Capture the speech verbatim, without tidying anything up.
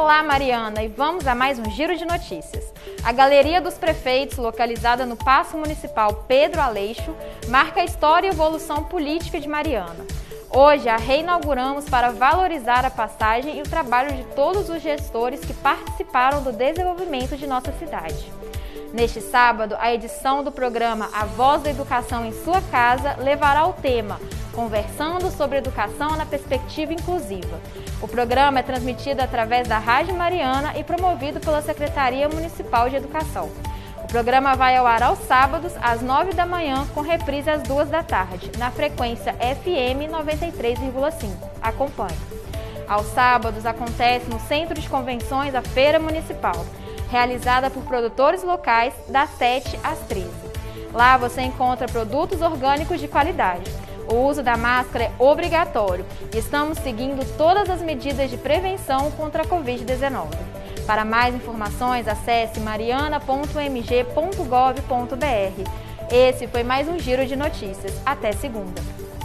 Olá, Mariana, e vamos a mais um Giro de Notícias. A Galeria dos Prefeitos, localizada no Paço Municipal Pedro Aleixo, marca a história e evolução política de Mariana. Hoje a reinauguramos para valorizar a passagem e o trabalho de todos os gestores que participaram do desenvolvimento de nossa cidade. Neste sábado, a edição do programa A Voz da Educação em Sua Casa levará o tema Conversando sobre Educação na Perspectiva Inclusiva. O programa é transmitido através da Rádio Mariana e promovido pela Secretaria Municipal de Educação. O programa vai ao ar aos sábados, às nove da manhã, com reprise às duas da tarde, na frequência F M noventa e três vírgula cinco. Acompanhe. Aos sábados, acontece no Centro de Convenções a Feira Municipal, realizada por produtores locais das sete às treze. Lá você encontra produtos orgânicos de qualidade. O uso da máscara é obrigatório e estamos seguindo todas as medidas de prevenção contra a covid dezenove. Para mais informações, acesse mariana ponto m g ponto gov ponto b r. Esse foi mais um Giro de Notícias. Até segunda.